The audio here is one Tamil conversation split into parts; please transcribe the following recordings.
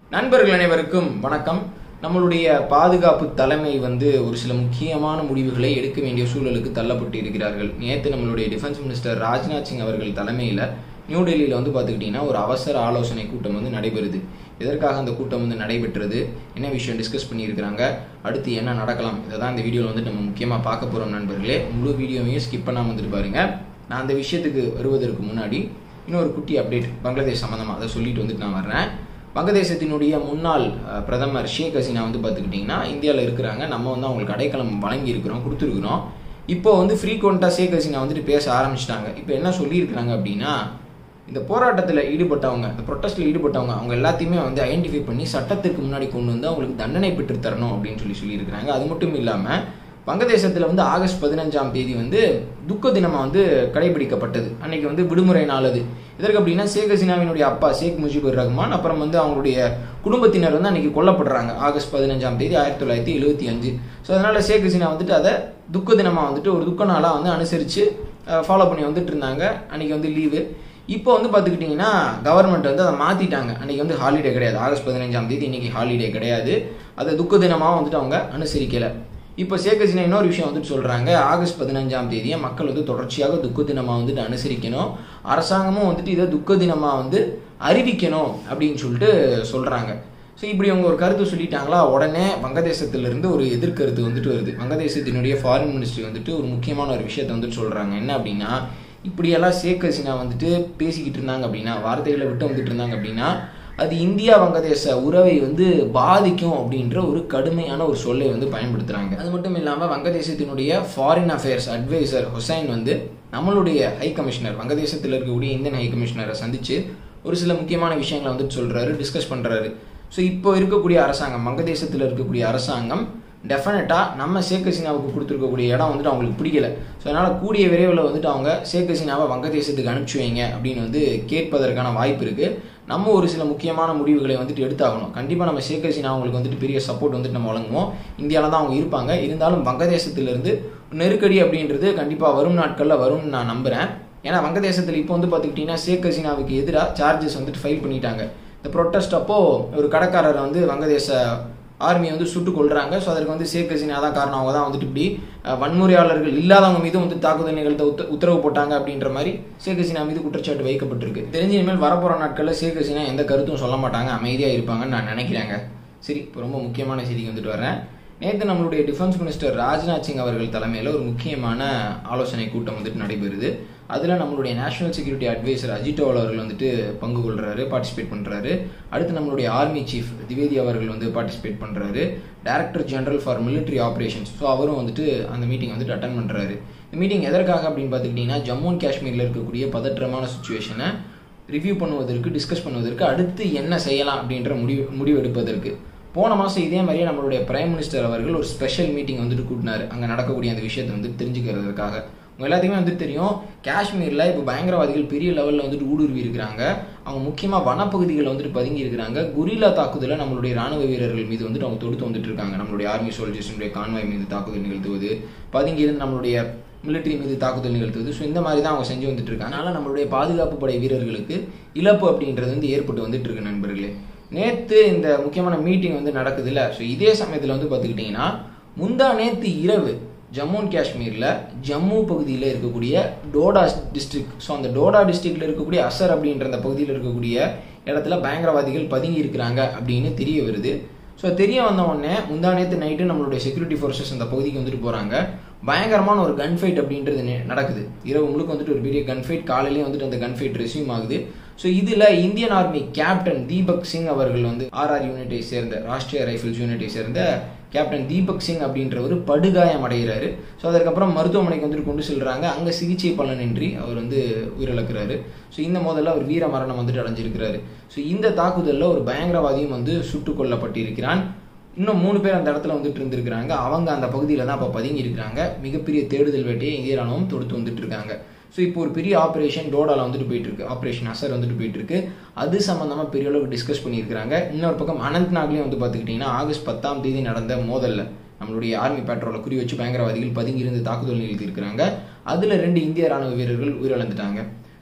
நண்பர்கள் அனைவருக்கும் வணக்கம். நம்மளுடைய பாதுகாப்பு தலைமை ஒரு சில முக்கியமான முடிவுகளை எடுக்க வேண்டிய சூழலுக்கு தள்ளப்பட்டு இருக்கிறார்கள். நேற்று நம்மளுடைய டிஃபென்ஸ் மினிஸ்டர் ராஜ்நாத் சிங் அவர்கள் தலைமையில் நியூ டெல்லியில் பார்த்துக்கிட்டிங்கன்னா ஒரு அவசர ஆலோசனை கூட்டம் நடைபெறுது. எதற்காக அந்த கூட்டம் நடைபெற்றது, என்ன விஷயம் டிஸ்கஸ் பண்ணியிருக்கிறாங்க, அடுத்து என்ன நடக்கலாம், இதை தான் இந்த வீடியோவில் நம்ம முக்கியமாக பார்க்க போகிறோம். நண்பர்களே, முழு வீடியோவையும் ஸ்கிப் பண்ணாமல் பாருங்க. நான் அந்த விஷயத்துக்கு வருவதற்கு முன்னாடி இன்னொரு குட்டி அப்டேட் பங்களாதேஷ் சம்மந்தமாக அதை சொல்லிட்டு நான் வர்றேன். வங்கதேசத்தினுடைய முன்னாள் பிரதமர் ஷேக் ஹசீனா பார்த்துக்கிட்டிங்கன்னா இந்தியாவில் இருக்கிறாங்க. நம்ம அவங்களுக்கு அடைக்கலம் வழங்கியிருக்கிறோம், கொடுத்துருக்குறோம். இப்போ ஃப்ரீக்வெண்ட்டாக ஷேக் ஹசீனா பேச ஆரம்பிச்சிட்டாங்க. இப்போ என்ன சொல்லியிருக்கிறாங்க அப்படின்னா, இந்த போராட்டத்தில் ஈடுபட்டவங்க, இந்த ப்ரொட்டஸ்ட்டில் ஈடுபட்டவங்க, அவங்க எல்லாத்தையுமே ஐடென்டிஃபை பண்ணி சட்டத்துக்கு முன்னாடி கொண்டு அவங்களுக்கு தண்டனை பெற்று தரணும் அப்படின்னு சொல்லியிருக்கிறாங்க. அது மட்டும் இல்லாமல் வங்கதேசத்தில் ஆகஸ்ட் 15ஆம் தேதி துக்க தினமாக கடைபிடிக்கப்பட்டது. அன்னைக்கு விடுமுறை நாள். அது எதற்கு அப்படின்னா, ஷேக் ஹசீனாவினுடைய அப்பா ஷேக் முஜிபுர் ரஹ்மான் அப்புறம் அவங்களுடைய குடும்பத்தினர் அன்னைக்கு கொல்லப்படுறாங்க. ஆகஸ்ட் 15ஆம் தேதி 1975. ஸோ அதனால ஷேக் ஹசீனா அதை துக்க தினமாக ஒரு துக்க நாளாக அனுசரித்து ஃபாலோ பண்ணி இருந்தாங்க. அன்னைக்கு லீவு. இப்போ பார்த்துக்கிட்டிங்கன்னா கவர்மெண்ட் அதை மாற்றிட்டாங்க. அன்றைக்கி ஹாலிடே கிடையாது. ஆகஸ்ட் 15ஆம் தேதி இன்றைக்கி ஹாலிடே கிடையாது. அதை துக்க தினமாக அவங்க அனுசரிக்கலை. இப்போ ஷேக் ஹசீனா இன்னொரு விஷயம் சொல்கிறாங்க. ஆகஸ்ட் 15ஆம் தேதியை மக்கள் தொடர்ச்சியாக துக்க தினமாக அனுசரிக்கணும், அரசாங்கமும் இதை துக்க தினமாக அறிவிக்கணும் அப்படின்னு சொல்கிறாங்க. ஸோ இப்படி அவங்க ஒரு கருத்து சொல்லிட்டாங்களா, உடனே வங்கதேசத்திலிருந்து ஒரு எதிர்கருத்து வருது. வங்கதேசத்தினுடைய ஃபாரின் மினிஸ்ட்ரி ஒரு முக்கியமான ஒரு விஷயத்தை சொல்கிறாங்க. என்ன அப்படின்னா, இப்படியெல்லாம் ஷேக் ஹசீனா பேசிக்கிட்டு இருந்தாங்க அப்படின்னா, வார்த்தைகளை விட்டு இருந்தாங்க அப்படின்னா, அது இந்தியா வங்கதேச உறவை பாதிக்கும் அப்படின்ற ஒரு கடுமையான ஒரு சொல்லை பயன்படுத்துகிறாங்க. அது மட்டும் இல்லாமல் வங்கதேசத்தினுடைய ஃபாரின் அஃபேர்ஸ் அட்வைசர் ஹுசைன் நம்மளுடைய ஹை கமிஷனர், வங்கதேசத்தில் இருக்கக்கூடிய இந்தியன் ஹை கமிஷனரை சந்தித்து ஒரு சில முக்கியமான விஷயங்களை சொல்கிறாரு, டிஸ்கஸ் பண்ணுறாரு. ஸோ இப்போ இருக்கக்கூடிய அரசாங்கம், வங்கதேசத்தில் இருக்கக்கூடிய அரசாங்கம் டெஃபினட்டாக நம்ம ஷேக் ஹசீனாவுக்கு கொடுத்துருக்கக்கூடிய இடம் அவங்களுக்கு பிடிக்கல. ஸோ அதனால் கூடிய விரைவில் அவங்க ஷேக் ஹசீனாவை வங்கதேசத்துக்கு அனுப்பிச்சி வைங்க அப்படின்னு கேட்பதற்கான வாய்ப்பு இருக்குது. நம்ம ஒரு சில முக்கியமான முடிவுகளை எடுத்தாகணும். கண்டிப்பாக நம்ம ஷேக் ஹசீனா அவங்களுக்கு பெரிய சப்போர்ட் நம்ம வழங்குவோம். இந்தியாவில் தான் அவங்க இருப்பாங்க. இருந்தாலும் வங்கதேசத்திலிருந்து நெருக்கடி அப்படின்றது கண்டிப்பாக வரும் நாட்களில் வரும்னு நான் நம்புகிறேன். ஏன்னா வங்கதேசத்தில் இப்போ பார்த்துக்கிட்டிங்கன்னா ஷேக் ஹசீனாவுக்கு எதிராக சார்ஜஸ் ஃபைல் பண்ணிட்டாங்க. இந்த ப்ரொட்டஸ்ட் அப்போது ஒரு கடைக்காரரை வங்கதேச ஆர்மி சுட்டு கொள்றாங்க. ஸோ அதற்கு ஷேக் ஹசீனா தான் காரணம். அவங்க தான் இப்படி வன்முறையாளர்கள் இல்லாதவங்க மீது தாக்குதல் நிகழ்த்த உத்தரவு போட்டாங்க அப்படின்ற மாதிரி ஷேக் ஹசீனா மீது குற்றச்சாட்டு வைக்கப்பட்டிருக்கு. தெரிஞ்ச இனிமேல் வரப்போகிற நாட்களில் ஷேக் ஹசீனா எந்த கருத்தும் சொல்ல மாட்டாங்க, அமைதியாக இருப்பாங்கன்னு நான் நினைக்கிறேங்க. சரி, இப்போ ரொம்ப முக்கியமான செய்திக்கு வரேன். நேற்று நம்மளுடைய டிஃபென்ஸ் மினிஸ்டர் ராஜ்நாத் சிங் அவர்கள் தலைமையில் ஒரு முக்கியமான ஆலோசனை கூட்டம் நடைபெறுது. அதில் நம்மளுடைய national security adviser Ajit Doval அவர்கள் பங்கு கொள்கிறாரு, பார்ட்டிசிபேட் பண்ணுறாரு. அடுத்து நம்மளுடைய ஆர்மி சீஃப் திவேதி அவர்கள் பார்ட்டிசிபேட் பண்ணுறாரு. Director general for military operations, so அவரும் அந்த மீட்டிங் அட்டன் பண்ணுறாரு. இந்த மீட்டிங் எதற்காக அப்படின்னு பார்த்துக்கிட்டிங்கன்னா, ஜம்மு அண்ட் காஷ்மீரில் இருக்கக்கூடிய பதற்றமான சுச்சுவேஷனை ரிவ்யூ பண்ணுவதற்கு, டிஸ்கஸ் பண்ணுவதற்கு, அடுத்து என்ன செய்யலாம் அப்படின்ற முடிவு எடுப்பதற்கு. போன மாதம் இதே மாதிரியே நம்மளுடைய பிரைம் மினிஸ்டர் அவர்கள் ஒரு ஸ்பெஷல் மீட்டிங் கூட்டினார். அங்கே நடக்கக்கூடிய அந்த விஷயத்தை தெரிஞ்சுக்கிறதுக்காக. உங்கள் எல்லாத்தையுமே தெரியும், காஷ்மீரில் இப்போ பயங்கரவாதிகள் பெரிய லெவலில் ஊடுருவி இருக்கிறாங்க. அவங்க முக்கியமாக வனப்பகுதிகளில் பதுங்கி இருக்கிறாங்க. குரில்லா தாக்குதலை நம்மளுடைய ராணுவ வீரர்கள் மீது அவங்க தொடுத்து இருக்காங்க. நம்மளுடைய ஆர்மி சோல்ஜர்ஸுடைய கான்வாய் மீது தாக்குதல் நிகழ்த்துவது, பதுங்கி இருந்து நம்மளுடைய மிலிட்ரி மீது தாக்குதல் நிகழ்த்துவது. ஸோ இந்த மாதிரி தான் அவங்க செஞ்சு இருக்காங்க. அதனால் நம்மளுடைய பாதுகாப்பு படை வீரர்களுக்கு இழப்பு அப்படின்றது ஏற்பட்டு இருக்கு. நண்பர்களே, நேற்று இந்த முக்கியமான மீட்டிங் நடக்குது இல்லை. ஸோ இதே சமயத்தில் பார்த்துக்கிட்டிங்கன்னா, முந்தா நேற்று இரவு ஜம்மு அண்ட் காஷ்மீரில் ஜம்மு பகுதியில் இருக்கக்கூடிய டோடா டிஸ்ட்ரிக்ட், ஸோ அந்த டோடா டிஸ்ட்ரிக்டில் இருக்கக்கூடிய அசர் அப்படின்ற அந்த பகுதியில் இருக்கக்கூடிய இடத்துல பயங்கரவாதிகள் பதுங்கி இருக்கிறாங்க அப்படின்னு தெரிய வருது. ஸோ தெரிய வந்த உடனே முந்தா நேற்று நைட்டு நம்மளுடைய செக்யூரிட்டி ஃபோர்ஸஸ் அந்த பகுதிக்கு போகிறாங்க. பயங்கரமான ஒரு கன் ஃபைட் அப்படின்றது நடக்குது. இரவு முழுக்க ஒரு பெரிய கன் ஃபைட். காலையிலேயே அந்த கன் ஃபைட் ரெஸ்யூம் ஆகுது. ஸோ இதில் Indian army captain Deepak Singh அவர்கள் ஆர்ஆர் யூனிட்டை சேர்ந்த, ராஷ்ட்ரிய ரைஃபிள்ஸ் யூனிட்டை சேர்ந்த கேப்டன் தீபக் சிங் அப்படின்றவர் படுகாயம் அடைகிறாரு. ஸோ அதற்கப்புறம் மருத்துவமனைக்கு கொண்டு செல்கிறாங்க. அங்கே சிகிச்சை பலனின்றி அவர் உயிரிழக்கிறாரு. ஸோ இந்த மோதலில் அவர் வீர மரணம் அடைஞ்சிருக்கிறாரு. ஸோ இந்த தாக்குதலில் ஒரு பயங்கரவாதியும் சுட்டுக் கொல்லப்பட்டிருக்கிறான். இன்னும் 3 பேர் அந்த இடத்துல இருந்திருக்கிறாங்க. அவங்க அந்த பகுதியில் தான் அப்போ பதுங்கி இருக்கிறாங்க. மிகப்பெரிய தேடுதல் வேட்டையை இந்திய ராணுவம் தொடுத்து இருக்காங்க. ஸோ இப்போ ஒரு பெரிய ஆப்ரேஷன் டோடாவில் போயிட்டு இருக்கு. ஆப்ரேஷன் அசர் போயிட்டு இருக்கு. அது சம்பந்தமாக பெரிய அளவுக்கு டிஸ்கஸ் பண்ணியிருக்கிறாங்க. இன்னொரு பக்கம் அனந்த்நாக்லேயும் பார்த்துக்கிட்டிங்கன்னா, ஆகஸ்ட் 10ஆம் தேதி நடந்த மோதலில் நம்மளுடைய ஆர்மி பேட்ரோலை குறி வச்சு பயங்கரவாதிகள் பதுங்கி இருந்து தாக்குதல் நிகழ்த்தியிருக்கிறாங்க. அதில் 2 இந்திய ராணுவ வீரர்கள் உயிரிழந்துட்டாங்க.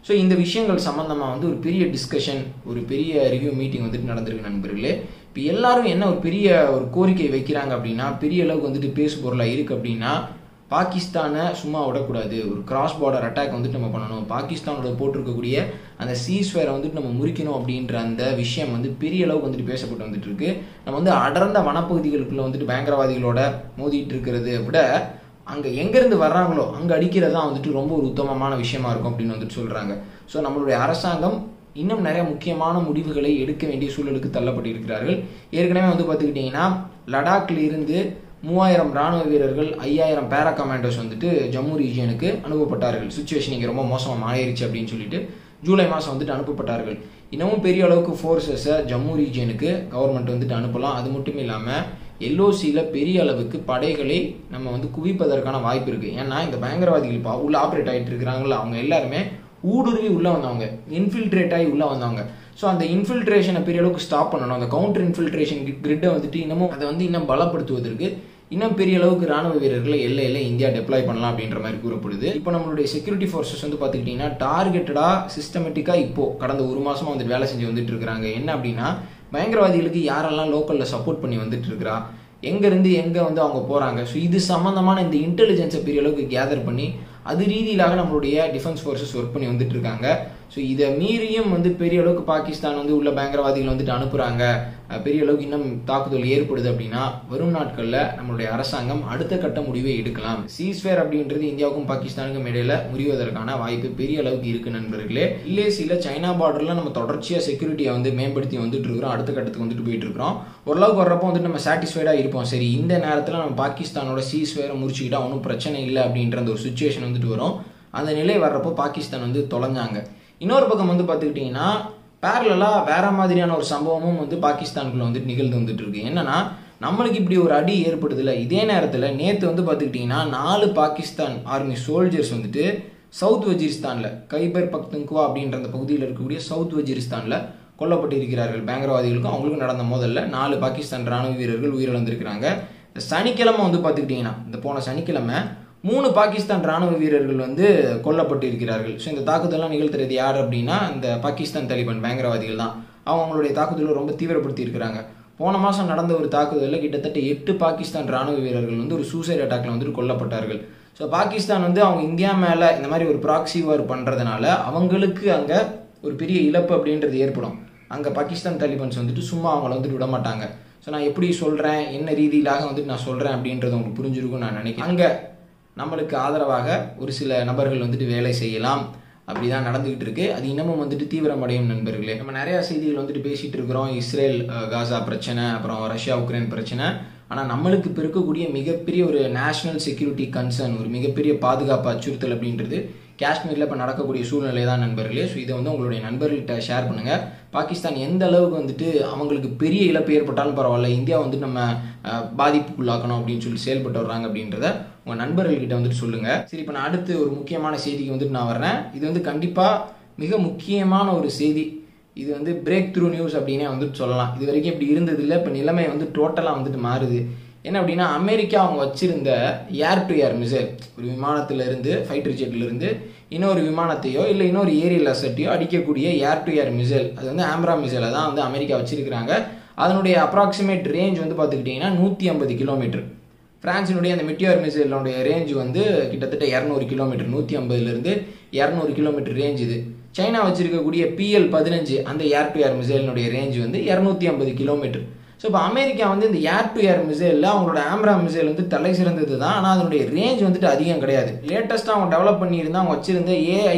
ஸோ இந்த விஷயங்கள் சம்மந்தமாக வந்து ஒரு பெரிய டிஸ்கஷன், ஒரு பெரிய ரிவ்யூ மீட்டிங் வந்துட்டு நடந்திருக்கு நண்பர்களே. இப்போ எல்லாரும் என்ன ஒரு பெரிய ஒரு கோரிக்கை வைக்கிறாங்க அப்படின்னா, பெரிய அளவுக்கு வந்துட்டு பேசு பொருளாக இருக்குது அப்படின்னா, பாகிஸ்தானை சும்மா விடக்கூடாது, ஒரு கிராஸ் பார்டர் அட்டாக் வந்துட்டு நம்ம பண்ணணும், பாகிஸ்தானோட போட்டிருக்கக்கூடிய அந்த சீஸ்ஃபயரை வந்துட்டு நம்ம முறிக்கணும் அப்படின்ற அந்த விஷயம் வந்து பெரிய அளவுக்கு வந்துட்டு பேசப்பட்டு வந்துட்டு இருக்கு. நம்ம வந்து அடர்ந்த வனப்பகுதிகளுக்குள்ள வந்துட்டு பயங்கரவாதிகளோட மோதிட்டு இருக்கிறத விட அங்கே எங்கேருந்து வர்றாங்களோ அங்கே அடிக்கிறது தான் வந்துட்டு ரொம்ப ஒரு உத்தமமான விஷயமா இருக்கும் அப்படின்னு வந்துட்டு சொல்கிறாங்க. ஸோ நம்மளுடைய அரசாங்கம் இன்னும் நிறைய முக்கியமான முடிவுகளை எடுக்க வேண்டிய சூழலுக்கு தள்ளப்பட்டிருக்கிறார்கள். ஏற்கனவே வந்து பார்த்துக்கிட்டிங்கன்னா லடாக்ல இருந்து 3000 ராணுவ வீரர்கள் 5000 பேரா கமாண்டோஸ் வந்துட்டு ஜம்மு ரீஜியனுக்கு அனுப்பப்பட்டார்கள். சுச்சுவேஷன் இங்கே ரொம்ப மோசமாக மாறிடுச்சு அப்படின்னு சொல்லிட்டு ஜூலை மாதம் வந்துட்டு அனுப்பப்பட்டார்கள். இன்னமும் பெரிய அளவுக்கு ஃபோர்ஸஸை ஜம்மு ரீஜியனுக்கு கவர்மெண்ட் வந்துட்டு அனுப்பலாம். அது மட்டும் இல்லாமல் எல்ஓசியில் பெரிய அளவுக்கு படைகளை நம்ம வந்து குவிப்பதற்கான வாய்ப்பு இருக்குது. ஏன்னா இந்த பயங்கரவாதிகள் இப்போ உள்ள ஆப்ரேட் ஆகிட்டு இருக்கிறாங்களா, அவங்க எல்லாருமே ஊடுருவி உள்ளே வந்தவங்க, இன்ஃபில்ட்ரேட் ஆகி உள்ளே வந்தவங்க. ஸோ அந்த இன்ஃபில்ட்ரேஷனை பெரிய அளவுக்கு ஸ்டாப் பண்ணணும். அந்த கவுண்டர் இன்ஃபில்ட்ரேஷன் கிரிட்டை வந்துட்டு இன்னும் பலப்படுத்துவதற்கு இன்னும் பெரிய அளவுக்கு ராணுவ வீரர்களை எல்லையில் இந்தியா டெப்ளாய் பண்ணலாம் அப்படின்ற மாதிரி கூறப்படுது. இப்போ நம்மளுடைய செக்யூரிட்டி ஃபோர்ஸஸ் வந்து பார்த்துக்கிட்டிங்கன்னா டார்கெட்டடாக சிஸ்டமேட்டிக்காக இப்போது கடந்த ஒரு மாதமாக வந்துட்டு வேலை செஞ்சு வந்துட்டு இருக்கிறாங்க. என்ன அப்படின்னா, பயங்கரவாதிகளுக்கு யாரெல்லாம் லோக்கலில் சப்போர்ட் பண்ணி வந்துட்டு இருக்கிறா, எங்கேருந்து எங்கே வந்து அவங்க போகிறாங்க, ஸோ இது சம்மந்தமான இந்த இன்டெலிஜென்ஸை பெரிய அளவுக்கு கேதர் பண்ணி அது ரீதியிலாக நம்மளுடைய டிஃபென்ஸ் ஃபோர்ஸஸ் ஒர்க் பண்ணி வந்துட்டு இருக்காங்க. ஸோ இதை மீறியும் வந்து பெரிய அளவுக்கு பாகிஸ்தான் வந்து உள்ள பயங்கரவாதிகள் வந்துட்டு அனுப்புகிறாங்க, பெரிய அளவுக்கு இன்னும் தாக்குதல் ஏற்படுது அப்படின்னா வரும் நாட்களில் நம்மளுடைய அரசாங்கம் அடுத்த கட்ட முடிவை எடுக்கலாம். சீஸ்ஃபயர் அப்படின்றது இந்தியாவுக்கும் பாகிஸ்தானுக்கும் இடையில முறிவதற்கான வாய்ப்பு பெரிய அளவுக்கு இருக்கு நண்பர்களே. இல்லேசியில் சைனா பார்டரில் நம்ம தொடர்ச்சியாக செக்யூரிட்டியை வந்து மேம்படுத்தி வந்துட்டு இருக்கிறோம், அடுத்த கட்டத்துக்கு வந்துட்டு போயிட்டு இருக்கிறோம். ஓரளவுக்கு வர்றப்போ வந்துட்டு நம்ம சாட்டிஸ்ஃபைடாக இருப்போம். சரி, இந்த நேரத்தில் நம்ம பாகிஸ்தானோட சீஸ்ஃபயரை முறிச்சுக்கிட்டா ஒன்றும் பிரச்சனை இல்லை அப்படின்ற அந்த ஒரு சுச்சுவேஷன் வந்துட்டு வரும். அந்த நிலை வர்றப்போ பாகிஸ்தான் வந்து தொலைஞ்சாங்க. இன்னொரு பக்கம் வந்து பார்த்துக்கிட்டிங்கன்னா பேரலாக வேற மாதிரியான ஒரு சம்பவமும் வந்து பாகிஸ்தானுக்குள்ள வந்துட்டு நிகழ்ந்து வந்துட்டு இருக்கு. என்னன்னா, நம்மளுக்கு இப்படி ஒரு அடி ஏற்படுது இல்லை, இதே நேரத்தில் நேற்று வந்து பார்த்துக்கிட்டிங்கன்னா 4 பாகிஸ்தான் ஆர்மி சோல்ஜர்ஸ் வந்துட்டு சவுத் வஜீரிஸ்தானில் கைபர் பக்துன்குவா அப்படின்ற அந்த பகுதியில் இருக்கக்கூடிய சவுத் வஜீரிஸ்தானில் கொல்லப்பட்டிருக்கிறார்கள். பயங்கரவாதிகளுக்கும் அவங்களுக்கும் நடந்த மோதல்ல 4 பாகிஸ்தான் ராணுவ வீரர்கள் உயிரிழந்திருக்கிறாங்க. இந்த சனிக்கிழமை வந்து பார்த்துக்கிட்டிங்கன்னா, இந்த போன சனிக்கிழமை 3 பாகிஸ்தான் ராணுவ வீரர்கள் வந்து கொல்லப்பட்டு இருக்கிறார்கள். ஸோ இந்த தாக்குதலாம் நிகழ்த்துறது யார் அப்படின்னா, இந்த பாகிஸ்தான் தாலிபான் பயங்கரவாதிகள் தான். அவங்களுடைய தாக்குதலை ரொம்ப தீவிரப்படுத்தி இருக்கிறாங்க. போன மாதம் நடந்த ஒரு தாக்குதலில் கிட்டத்தட்ட 8 பாகிஸ்தான் ராணுவ வீரர்கள் வந்து ஒரு சூசைட் அட்டாக்ல வந்துட்டு கொல்லப்பட்டார்கள். ஸோ பாகிஸ்தான் வந்து அவங்க இந்தியா மேலே இந்த மாதிரி ஒரு ப்ராக்சி வார் பண்ணுறதுனால அவங்களுக்கு அங்கே ஒரு பெரிய இழப்பு அப்படின்றது ஏற்படும். அங்கே பாகிஸ்தான் தாலிபான்ஸ் வந்துட்டு சும்மா அவங்கள வந்துட்டு விட மாட்டாங்க. ஸோ நான் எப்படி சொல்கிறேன், என்ன ரீதியிலாக வந்துட்டு நான் சொல்கிறேன் அப்படின்றது உங்களுக்கு புரிஞ்சிருக்கும்னு நான் நினைக்கிறேன். அங்கே நம்மளுக்கு ஆதரவாக ஒரு சில நபர்கள் வந்துட்டு வேலை செய்யலாம், அப்படிதான் நடந்துகிட்டு இருக்கு. அது இன்னமும் வந்துட்டு தீவிரமடையும் நண்பர்களே. நம்ம நிறைய செய்திகள் வந்துட்டு பேசிட்டு இருக்கிறோம், இஸ்ரேல் காசா பிரச்சனை, அப்புறம் ரஷ்யா உக்ரைன் பிரச்சனை. ஆனால் நம்மளுக்கு இப்போ இருக்கக்கூடிய மிகப்பெரிய ஒரு நேஷனல் செக்யூரிட்டி கன்சர்ன், ஒரு மிகப்பெரிய பாதுகாப்பு அச்சுறுத்தல் அப்படின்றது காஷ்மீரில் இப்போ நடக்கக்கூடிய சூழ்நிலை தான் நண்பர்களே. ஸோ இதை வந்து உங்களுடைய நண்பர்கள்கிட்ட ஷேர் பண்ணுங்கள். பாகிஸ்தான் எந்த அளவுக்கு வந்துட்டு அவங்களுக்கு பெரிய இழப்பு ஏற்பட்டாலும் பரவாயில்ல, இந்தியா வந்துட்டு நம்ம பாதிப்புக்குள்ளாக்கணும் அப்படின்னு சொல்லி செயல்பட்டு வர்றாங்க அப்படின்றத உங்கள் நண்பர்கள்கிட்ட வந்துட்டு சொல்லுங்கள். சரி, இப்போ நான் அடுத்து ஒரு முக்கியமான செய்திக்கு வந்துட்டு நான் வர்றேன். இது வந்து கண்டிப்பாக மிக முக்கியமான ஒரு செய்தி. இது வந்து பிரேக் த்ரூ நியூஸ் அப்படின்னே வந்துட்டு சொல்லலாம். இது வரைக்கும் இப்படி இருந்ததில்லை, இப்போ நிலைமை வந்து டோட்டலாக வந்துட்டு மாறுது. என்ன அப்படின்னா, அமெரிக்கா அவங்க வச்சிருந்த ஏர் டு ஏர் மிசைல், ஒரு விமானத்திலிருந்து ஃபைட்டர் ஜெட்லேருந்து இன்னொரு விமானத்தையோ இல்லை இன்னொரு ஏரியல் அசட்டையோ அடிக்கக்கூடிய ஏர் டு ஏர் மிசைல், அது வந்து ஆம்ரா மிசைலை தான் வந்து அமெரிக்கா வச்சிருக்கிறாங்க. அதனுடைய அப்ராக்சிமேட் ரேஞ்ச் வந்து பார்த்துக்கிட்டிங்கன்னா 150 கிலோமீட்டர். பிரான்சினுடைய அந்த மெட்டியோர் மிசைலுடைய ரேஞ்ச் வந்து கிட்டத்தட்ட 200 கிலோமீட்டர், 150லேருந்து 200 கிலோமீட்டர் ரேஞ்ச் இது. சைனா வச்சிருக்கக்கூடிய PL-15 அந்த ஏர் டு ஏர் மிசைலினுடைய ரேஞ்ச் வந்து 250 கிலோமீட்டர். ஸோ இப்போ அமெரிக்கா வந்து இந்த ஏர் டு ஏர் மிசைலில் அவங்களோட ஆம்ரா மிசைல் வந்து தலை சிறந்தது தான், ஆனால் அதனுடைய ரேஞ்ச் வந்துட்டு அதிகம் கிடையாது. லேட்டஸ்ட்டாக அவங்க டெவலப் பண்ணியிருந்தா அவங்க வச்சிருந்த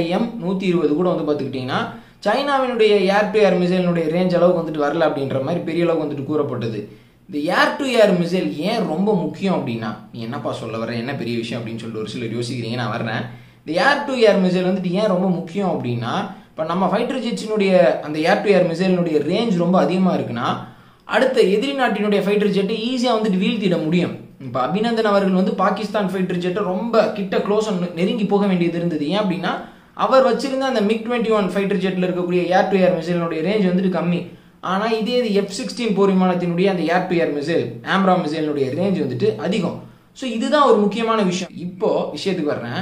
AIM-120 கூட வந்து பார்த்துக்கிட்டிங்கன்னா சைனாவினுடைய ஏர் டு ஏர் மிசைலினுடைய ரேஞ்ச் அளவுக்கு வந்துட்டு வரல அப்படின்ற மாதிரி பெரிய அளவுக்கு வந்துட்டு கூறப்பட்டது. இந்த ஏர் டு ஏர் மிசைல் ஏன் ரொம்ப முக்கியம் அப்படின்னா, நீ என்னப்பா சொல்ல வர, என்ன பெரிய விஷயம் அப்படின்னு சொல்லிட்டு ஒரு சிலர் யோசிக்கிறீங்க, நான் வர்றேன். இந்த ஏர் டு ஏர் மிசைல் வந்துட்டு ஏன் ரொம்ப முக்கியம் அப்படின்னா, இப்போ நம்ம ஃபைட்டர் ஜெட்ஸினுடைய அந்த ஏர் டு ஏர் மிசைலினுடைய ரேஞ்ச் ரொம்ப அதிகமாக இருக்குன்னா அடுத்த எதிரி நாட்டினுடைய ஃபைட்டர் ஜெட்டை ஈஸியாக வந்துட்டு வீழ்த்திட முடியும். இப்போ அபிநந்தன் அவர்கள் வந்து பாகிஸ்தான் ஃபைட்டர் ஜெட்டை ரொம்ப கிட்ட க்ளோஸாக நெருங்கி போக வேண்டியது இருந்தது. ஏன் அப்படின்னா, அவர் வச்சிருந்த அந்த MiG-21 ஃபைட்டர் ஜெட்டில் இருக்கக்கூடிய ஏர் டு ஏர் மிசைலினுடைய ரேஞ்ச் வந்துட்டு கம்மி. ஆனால் இதே இது F-16 போர் விமானத்தினுடைய அந்த air to air missile AMRAAM மிசைலினுடைய ரேஞ்ச் வந்துட்டு அதிகம். ஸோ இதுதான் ஒரு முக்கியமான விஷயம். இப்போ விஷயத்துக்கு வர்றேன்.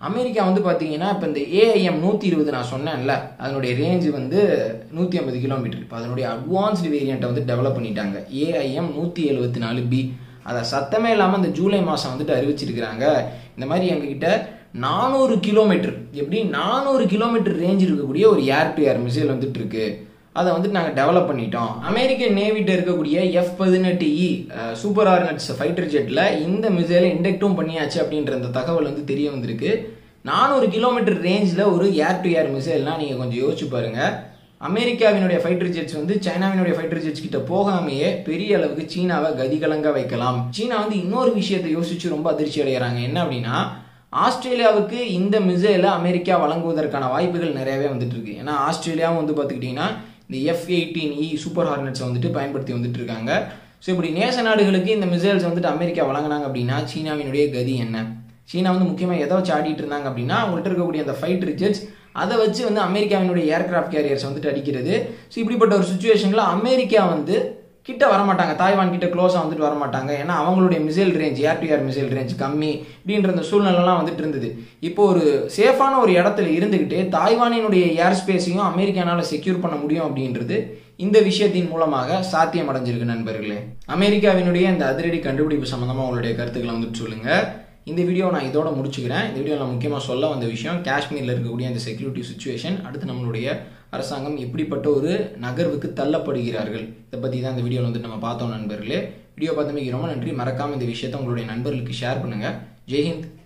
அமெரிக்கா வந்து பார்த்தீங்கன்னா இப்போ இந்த AIM 120 நான் சொன்னேன்ல, அதனுடைய ரேஞ்சு வந்து 150 கிலோமீட்டர். இப்போ அதனுடைய அட்வான்ஸ்டு வேரியண்ட்டை வந்து டெவலப் பண்ணிட்டாங்க. AIM 174B. அதை சத்தமே இல்லாமல் இந்த ஜூலை மாதம் வந்துட்டு அறிவிச்சிருக்கிறாங்க. இந்த மாதிரி எங்ககிட்ட 400 கிலோமீட்டர், எப்படி 400 கிலோமீட்டர் ரேஞ்ச் இருக்கக்கூடிய ஒரு ஏர் டு ஏர் மிசைல் வந்துட்டு இருக்கு. அதை வந்துட்டு நாங்கள் டெவலப் பண்ணிட்டோம். அமெரிக்கன் நேவிட்ட இருக்கக்கூடிய F-18E சூப்பர் ஹார்னட்ஸ் ஃபைட்டர் ஜெட்டில் இந்த மிசைலை இண்டக்டும் பண்ணியாச்சு அப்படின்ற அந்த தகவல் வந்து தெரிய வந்திருக்கு. 400 கிலோமீட்டர் ரேஞ்சில் ஒரு ஏர் டு ஏர் மிசைல்னால் நீங்கள் கொஞ்சம் யோசிச்சு பாருங்கள். அமெரிக்காவினுடைய ஃபைட்டர் ஜெட்ஸ் வந்து சைனாவினுடைய ஃபைட்டர் ஜெட்ஸ் கிட்ட போகாமையே பெரிய அளவுக்கு சீனாவை கதிகலங்க வைக்கலாம். சீனா வந்து இன்னொரு விஷயத்தை யோசிச்சு ரொம்ப அதிர்ச்சி அடைகிறாங்க. என்ன அப்படின்னா, ஆஸ்திரேலியாவுக்கு இந்த மிசைலை அமெரிக்கா வழங்குவதற்கான வாய்ப்புகள் நிறையவே வந்துட்டு இருக்கு. ஏன்னா ஆஸ்திரேலியாவும் வந்து பார்த்துக்கிட்டிங்கன்னா இந்த F-18E சூப்பர் ஹார்னட்ஸை வந்துட்டு பயன்படுத்தி வந்துட்டு இருக்காங்க. ஸோ இப்படி நேச நாடுகளுக்கு இந்த மிசைல்ஸ் வந்துட்டு அமெரிக்கா வழங்கினாங்க அப்படின்னா சீனாவினுடைய கதி என்ன? சீனா வந்து முக்கியமாக எதை வச்சு ஆடிட்டு இருந்தாங்க அப்படின்னா, அவங்கள்ட்ட இருக்கக்கூடிய அந்த ஃபைட்டர் ஜெட்ஸ் அதை வச்சு வந்து அமெரிக்காவினுடைய ஏர்கிராஃப்ட் கேரியர்ஸ் வந்துட்டு அடிக்கிறது. ஸோ இப்படிப்பட்ட ஒரு சுச்சுவேஷனில் அமெரிக்கா வந்து கிட்ட வரமாட்டாங்க, தாய்வான் கிட்ட க்ளோஸாக வந்துட்டு வரமாட்டாங்க. ஏன்னா அவங்களுடைய missile range, air to air missile range கம்மி அப்படின்ற அந்த சூழ்நிலைலாம் வந்துட்டு இருந்தது. இப்போ ஒரு சேஃபான ஒரு இடத்துல இருந்துக்கிட்டு தாய்வானினுடைய ஏர் ஸ்பேஸையும் அமெரிக்கானால செக்யூர் பண்ண முடியும் அப்படின்றது இந்த விஷயத்தின் மூலமாக சாத்தியம் அடைஞ்சிருக்கு நண்பர்களே. அமெரிக்காவினுடைய இந்த அதிரடி கண்டுபிடிப்பு சம்பந்தமாக உங்களுடைய கருத்துக்களை வந்துட்டு சொல்லுங்க. இந்த வீடியோ நான் இதோட முடிச்சுக்கிறேன். இந்த வீடியோ நான் முக்கியமாக சொல்ல வந்த விஷயம் காஷ்மீரில் இருக்கக்கூடிய அந்த செக்யூரிட்டி சுச்சுவேஷன், அடுத்து நம்மளுடைய அரசாங்கம் எப்படிப்பட்ட ஒரு நகர்வுக்கு தள்ளப்படுகிறார்கள், இதை பற்றி தான் இந்த வீடியோவில் வந்துட்டு நம்ம பார்த்தோம் நண்பர்களே. வீடியோ பார்த்தமைக்கு ரொம்ப நன்றி. மறக்காமல் இந்த விஷயத்தை உங்களுடைய நண்பர்களுக்கு ஷேர் பண்ணுங்கள். ஜெய்ஹிந்த்.